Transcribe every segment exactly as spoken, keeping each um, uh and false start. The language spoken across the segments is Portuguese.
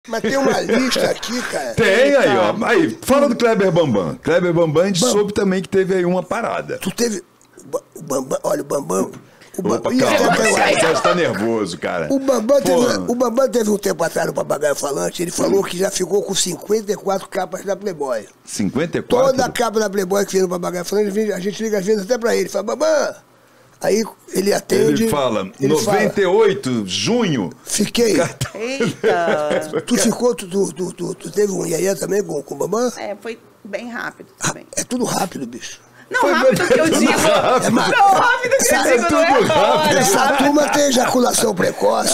Mas tem uma lista aqui, cara. Tem aí, ó. Aí, fala do Kleber Bambam. Kleber Bambam, a gente Bam. soube também que teve aí uma parada. Tu teve... O Bambam, olha, o Bambam... O Bambam... Opa, calma, você está nervoso, cara. O Bambam, teve, o Bambam teve um tempo atrás no Papagaio Falante, ele falou que já ficou com cinquenta e quatro capas da Playboy. cinquenta e quatro? Toda a capa da Playboy que veio no Papagaio Falante, a gente liga às vezes até pra ele. Fala, Bambam... Aí ele atende... Ele fala, ele noventa e oito, fala, junho. Fiquei. Eita. Tu ficou, tu, tu, tu, tu, tu teve um iaiá também com, com o Bambam? É, foi bem rápido também. É tudo rápido, bicho. Não, foi rápido que eu digo. Rápido. É não, rápido que eu digo, é não é rápido. Essa turma tem ejaculação precoce.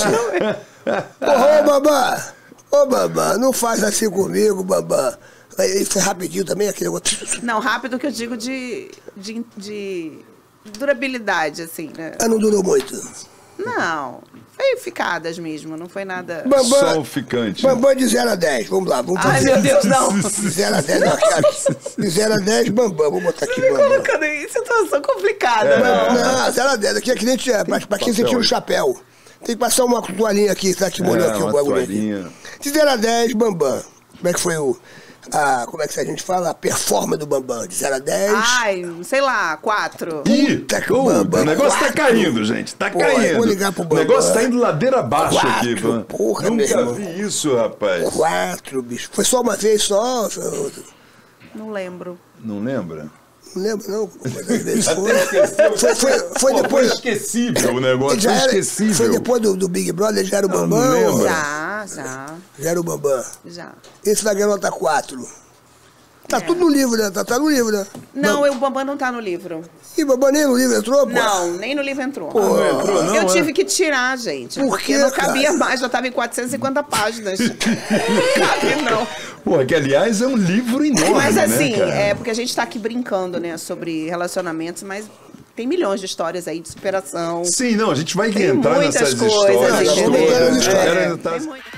Ô, Bambam, ô, Bambam, não faz assim comigo, Bambam. Aí foi rapidinho também, aquele negócio. Não, rápido que eu digo de... de, de... durabilidade, assim, né? Ah, não durou muito? Não, foi ficadas mesmo, não foi nada... Bambam, só o ficante. Bambam de zero a dez, vamos lá, vamos Ai, fazer. meu Deus, não. De zero a dez, não, de zero a dez, Bambam, vou botar aqui, Me Bambam. colocando em situação complicada, É. não. Não, zero a dez, aqui é que nem tinha, pra, pra quem você tira o chapéu. Tem que passar uma toalhinha aqui, tá aqui, molhou É, aqui o uma bagulho toalhinha. aqui. De zero a dez, Bambam. Como é que foi o... A, como é que a gente fala? A performance do Bambam, de zero a dez. Ai, sei lá, quatro. Ih, que oh, Bambam, o negócio quatro. tá caindo, gente. Tá Porra, caindo. vou ligar pro o Bambam. negócio tá indo ladeira abaixo Quatro, aqui, mano. porra, meu Nunca irmão. vi isso, rapaz. Quatro, bicho. Foi só uma vez só? Não lembro. Não lembra? Não lembro, não. Mas às vezes foi. Até esqueceu. Foi, foi, foi Pô, depois. Foi esquecível o negócio, Já foi era, esquecível. foi depois do, do Big Brother, já era o Não, Bambam? não lembro. ou- Já, já, Já era o Bambam. já. Esse vai ganhar nota quatro. Tá É. tudo no livro, né? Tá, tá no livro, né? Não, Bam- o Bambam não tá no livro. Ih, Bambam nem no livro entrou, pô? Não, nem no livro entrou. Pô, não entrou, não, eu é? tive que tirar, gente. Por porque quê, não cabia cara? mais, já tava em quatrocentas e cinquenta páginas. Não cabe, não. Pô, que aliás é um livro enorme, Mas assim, né, cara? é porque a gente tá aqui brincando, né, sobre relacionamentos, mas tem milhões de histórias aí de superação. Sim, não, a gente vai Tem entrar muitas nessas coisas, histórias entendeu? todas. Tem né? muita- Era- tá- Tem muito-